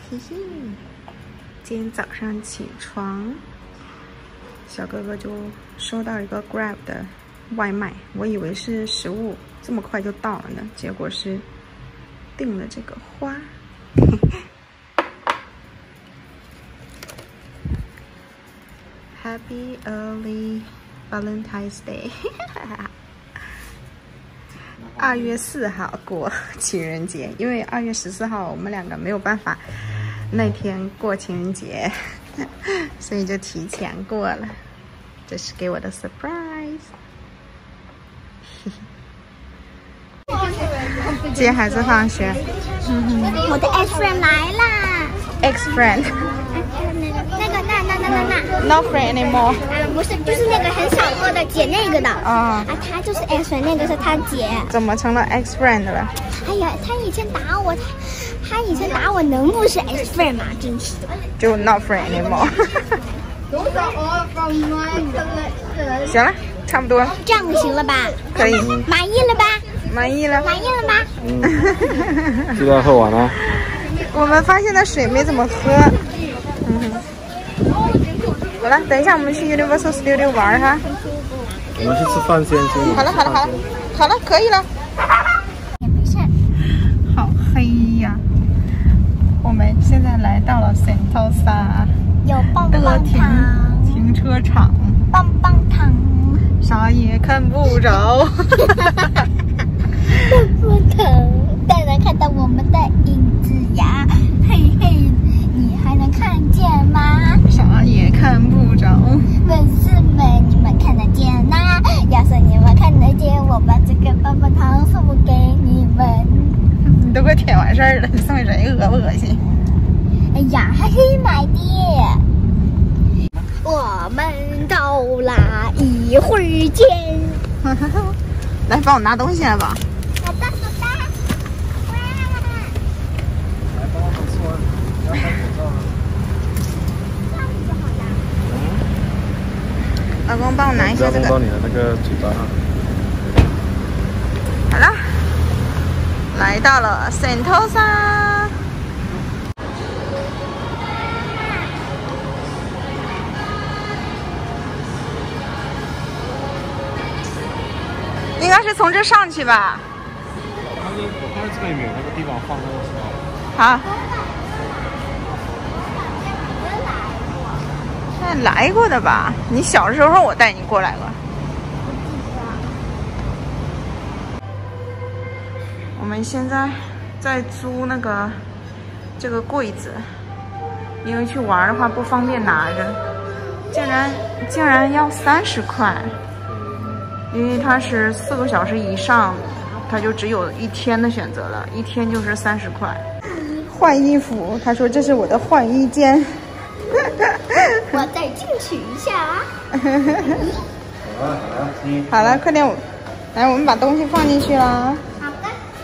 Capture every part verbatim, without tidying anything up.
嘿嘿，今天早上起床，小哥哥就收到一个 Grab 的外卖，我以为是食物这么快就到了呢，结果是订了这个花。Happy early Valentine's Day 二月四号过情人节，因为二月十四号我们两个没有办法那天过情人节，所以就提前过了。这是给我的 surprise。接孩子放学。 我的 ex friend 来啦 ！ex friend。 那个那那那那那 Not friend anymore。 啊，不是，就是那个很小个的姐那个的。啊。啊，他就是 ex friend， 那个是他姐。 怎么成了 ex friend 了？ 哎呀，他以前打我，他他以前打我，能不是 ex friend 吗？真是的。 就 not friend anymore。行了，差不多。 这样行了吧？ 可以。 满意了吧？ 满意了。 满意了吧？ 嗯。鸡蛋喝完了。 我们发现的水没怎么喝。嗯。好了，等一下我们去 Universal Studio 玩哈。 我们去吃饭先，先。 好了好了好了，好了可以了。 也没事。 好黑呀！我们现在来到了 Sentosa 有棒棒的停停车场， 棒棒糖， 啥也看不着。 棒棒糖，当然看到我们的影子呀，嘿嘿，你还能看见吗？ 啥也看不着。 粉丝们，你们看得见吗？要是你们看得见，我把这个棒棒糖送给你们。 你都快舔完事儿了，送给谁恶不恶心？ 哎呀，还可以买的。我们到啦，一会儿见。 来，帮我拿东西来吧。 好的，好的。哇！ 来，帮我说，你要戴口罩吗？ 这样子好呀。 老公，帮我拿一下这个。 不要弄到你的那个嘴巴上。 好了，来到了 Sentosa。应该是从这上去吧。 我看这，我看这边有没有那个地方放那个什么？ 好。那来过的吧？你小时候我带你过来过。我们现在在租那个这个柜子，因为去玩的话不方便拿着，竟然竟然要三十块。因为它是四个小时以上，它就只有一天的选择了，一天就是三十块。换衣服，他说这是我的换衣间。 我再进去一下。 好了好了，你好了，快点，来，我们把东西放进去啦。 好的。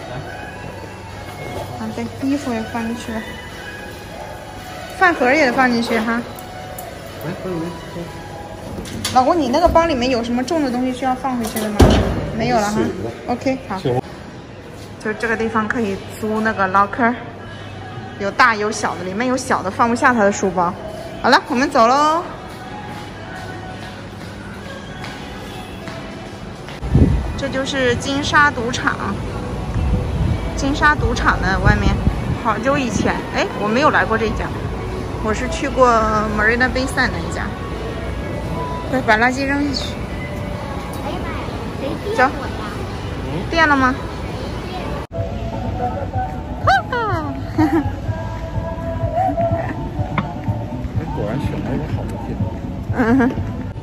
好的，衣服也放进去了，饭盒也放进去哈。 来，快点， 老公，你那个包里面有什么重的东西需要放回去的吗？没有了哈。OK， 好。就这个地方可以租那个 locker， 有大有小的，里面有小的放不下他的书包。好了，我们走喽。这就是金沙赌场。金沙赌场的外面，好久以前，哎，我没有来过这家，我是去过 Marina Bay Sands 那一家。快把垃圾扔下去！ 哎呀妈呀，谁电我呀？ 电了吗？哈哈！ 哎，果然选了一个好的店。 嗯哼。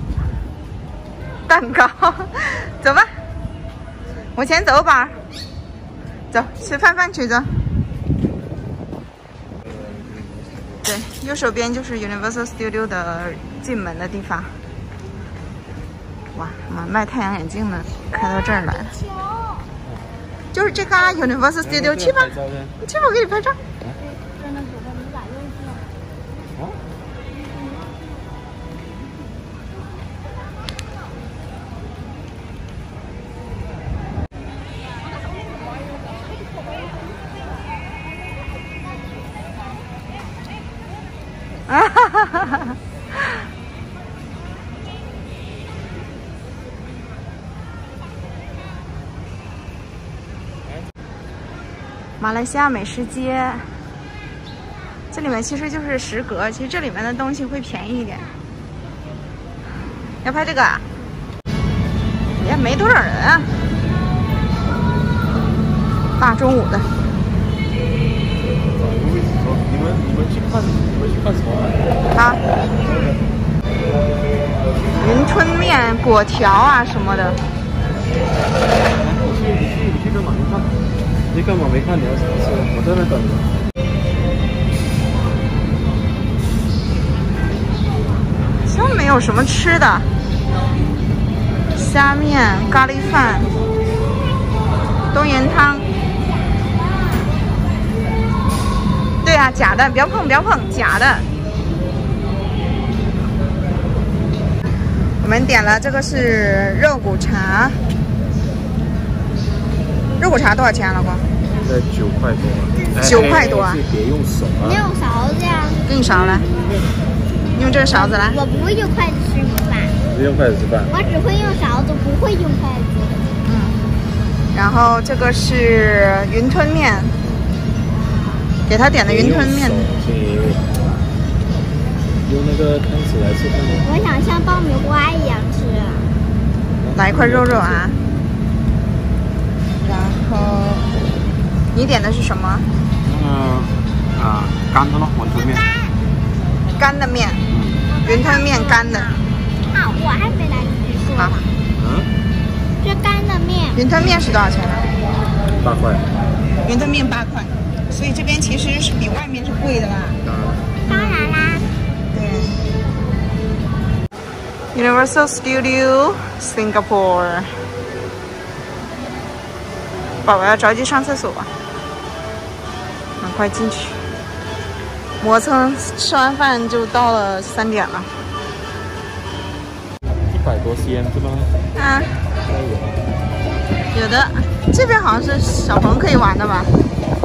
蛋糕，走吧，往前走吧，走，吃饭饭去走。对，右手边就是 Universal Studio 的进门的地方。哇，我们卖太阳眼镜的开到这儿来了，就是这个啊 Universal Studio， 去吧，你去吧，我给你拍照。 哈哈哈哈！马来西亚美食街，这里面其实就是食阁，其实这里面的东西会便宜一点。要拍这个啊？也没多少人啊，大中午的。 你们你们去看你们去看什么？ 啊？云吞面、果条啊什么的。 你去你去你去干嘛？你看，你干嘛没看？你要什么吃？我在那等着。 其实没有什么吃的，虾面、咖喱饭、冬阴汤。对啊，假的，不要碰，不要碰，假的。我们点了这个是肉骨茶，肉骨茶多少钱啊，老公？ 在九块多。 九块多啊！ 别用手啊！ 你用勺子呀？ 给你勺来，用这个勺子来。 我不会用筷子吃饭。 不用筷子吃饭。 我只会用勺子，不会用筷子。 嗯。然后这个是云吞面，给他点的云吞面。 用那个汤匙来吃饭。 我想像爆米花一样吃。 来一块肉肉啊。然后你点的是什么？ 嗯啊，干的咯，云吞面。 干的面，云吞面干的。 啊，我还没来得及说呢。 嗯。 这干的面。 云吞面是多少钱呢？ 八块。 云吞面八块，所以这边其实是比外面是贵的啦。 当然啦。 对。Universal Studio Singapore。宝宝要着急上厕所，赶快进去。磨蹭吃完饭就到了三点了。 一百多 cm 是吗？ 啊，有的。这边好像是小朋友可以玩的吧？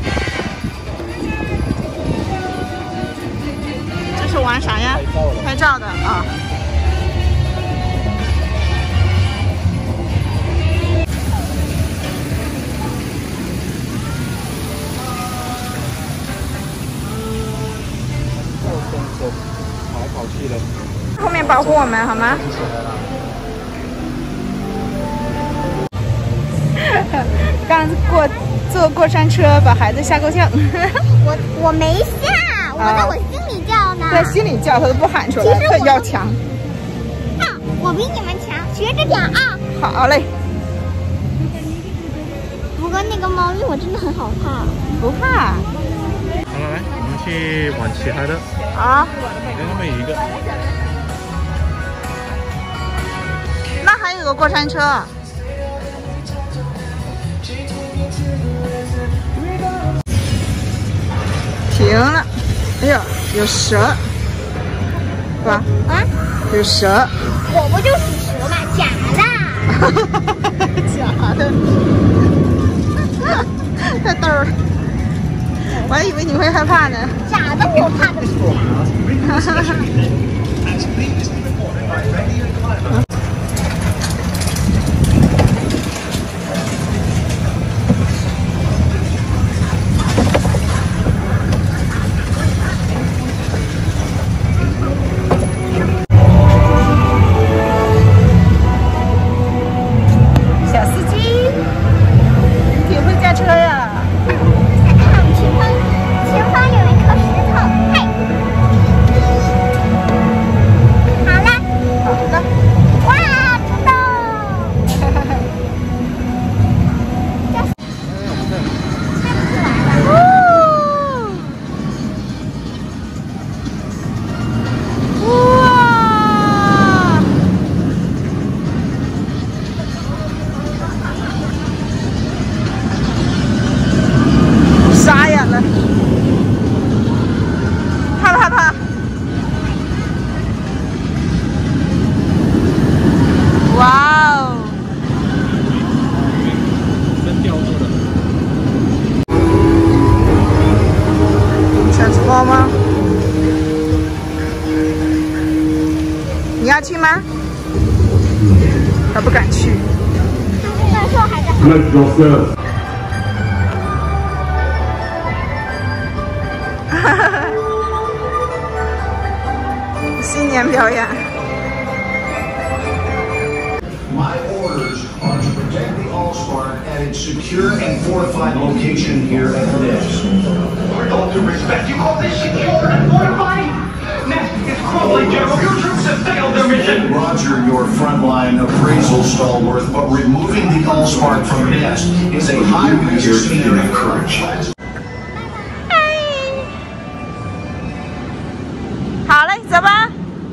这是玩啥呀？拍照的啊。 跑来跑去的。 后面保护我们好吗？刚过坐过山车，把孩子吓够呛。 我我没吓，我在我心里叫呢。 在心里叫，他都不喊出来，他要强。 啊，我比你们强，学着点啊。 好嘞。 不过那个猫咪我真的很好怕。 不怕。 好了，来，我们去玩其他的。 啊。 跟他们有一个。 那还有个过山车。停了。哎呦，有蛇，是吧？ 啊？ 有蛇。 我不就是蛇吗？假的。 假的。太逗了。我还以为你会害怕呢。 假的，我怕的是。 小司机，挺会驾车呀。 看前方，前方有一颗石头，嘿。好了。 好的。 哇，知道。 哇！傻眼了，怕不害怕？哇哦！ 真掉落的。 想吃包吗？ 要去吗？他不敢去。 那时候还在。 新年表演。 My orders are to protect the Allspark at its secure and fortified location here at Nest. With all due respect, you call this secure and fortified? Nest is crumbling, General. Your troops have failed their mission. Roger, your frontline appraisal stalwart, but removing the Allspark from Nest is a high-risk area of courage. 好嘞，走吧。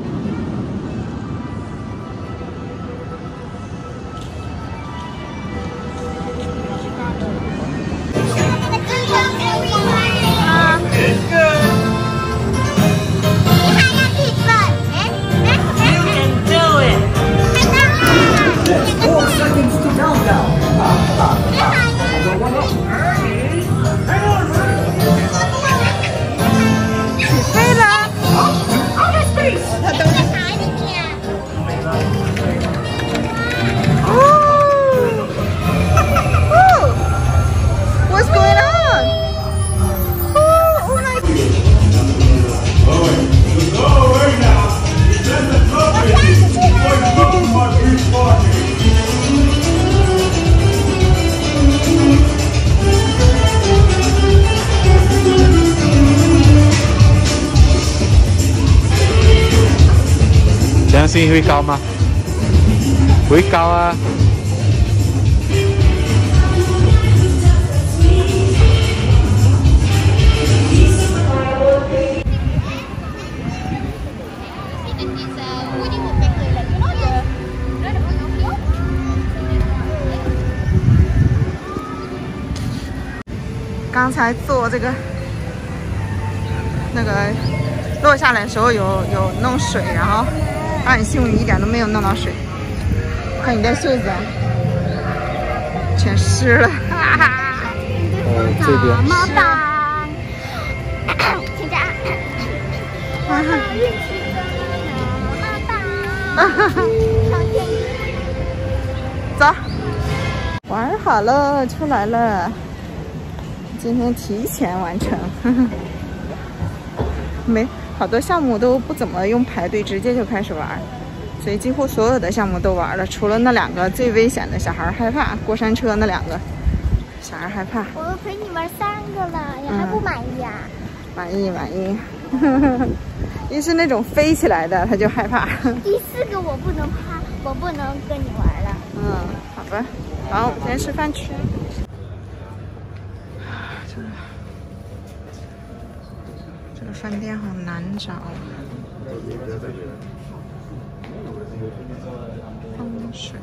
相信会高吗？会高啊！ 刚才做这个那个落下来的时候有有弄水，然后他很幸运一点都没有弄到水。看你的袖子，全湿了。哈哈。 呃，这边。 怎么办？请假。我的运气怎么办？上天。 走，玩好了，出来了。今天提前完成，呵呵没好多项目都不怎么用排队，直接就开始玩，所以几乎所有的项目都玩了，除了那两个最危险的，小孩害怕过山车那两个，小孩害怕。 我都陪你玩三个了，你还不满意啊？ 满意满意，一是那种飞起来的，他就害怕。 第四个我不能怕，我不能跟你玩了。 嗯，好吧，好，我们先吃饭去。这个饭店好难找。风水。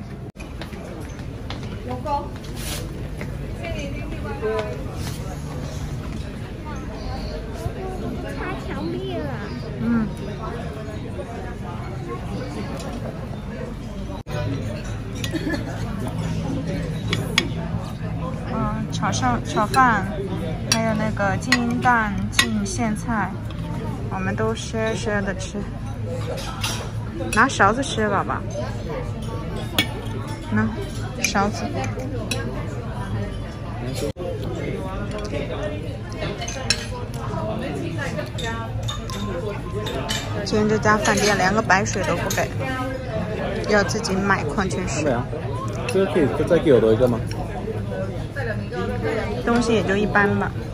擦墙壁了。 嗯。嗯，炒上炒饭，还有那个金蛋浸苋菜，我们都赊赊的吃。拿勺子吃，宝宝。拿勺子。今天这家饭店连个白水都不给，要自己买矿泉水。 没有，这个可以再给我多一个吗？ 东西也就一般吧。